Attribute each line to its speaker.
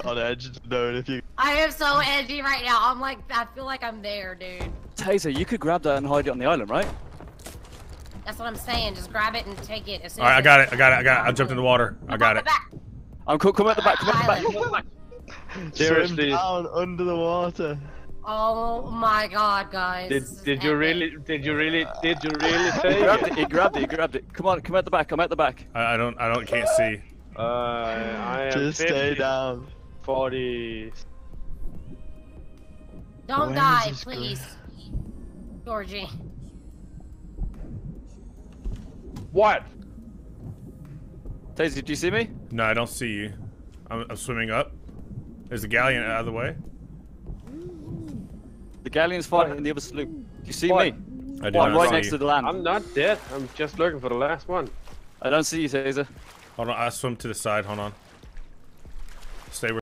Speaker 1: on edge, knowing if you.
Speaker 2: I am so edgy right now. I'm like, I feel like I'm there, dude.
Speaker 3: Taser, you could grab that and hide it on the island, right?
Speaker 2: That's what I'm saying. Just grab it and take it as soon
Speaker 4: Alright,
Speaker 2: as
Speaker 4: I got it. I jumped in the water. I got it.
Speaker 3: I'm cool. Come at the back. Come at the back.
Speaker 2: Island.
Speaker 3: Come at the back.
Speaker 1: Seriously. Down under the water.
Speaker 2: Oh my god, guys.
Speaker 5: Did you really say
Speaker 3: He grabbed it. Come on, come at the back. I'm at the back.
Speaker 4: I can't see.
Speaker 5: I am
Speaker 1: Just
Speaker 5: 50,
Speaker 1: stay down.
Speaker 5: 40.
Speaker 2: Don't
Speaker 1: Where
Speaker 2: die,
Speaker 1: is this
Speaker 2: please. Georgie.
Speaker 5: What?
Speaker 3: Taser, do you see me?
Speaker 4: No, I don't see you. I'm swimming up. There's a galleon out of the way.
Speaker 3: The galleon's fighting in the other sloop. Do you see
Speaker 5: What?
Speaker 3: me?
Speaker 4: I do
Speaker 3: I'm
Speaker 4: not
Speaker 3: right
Speaker 4: see
Speaker 3: next
Speaker 4: you.
Speaker 3: to the land.
Speaker 5: I'm not dead. I'm just looking for the last one.
Speaker 3: I don't see you, Taser.
Speaker 4: Hold on, I swim to the side. Hold on. Stay where